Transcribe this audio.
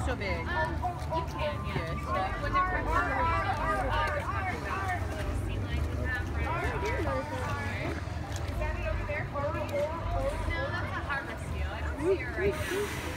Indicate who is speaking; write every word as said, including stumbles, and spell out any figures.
Speaker 1: so big.
Speaker 2: Um, you can, yeah.
Speaker 1: Yes.
Speaker 2: So when they're from Puerto Rico, uh, they're talking about the little sea lions we have right here. Is that it over there? No, that's a harvest seal. I don't see her right now.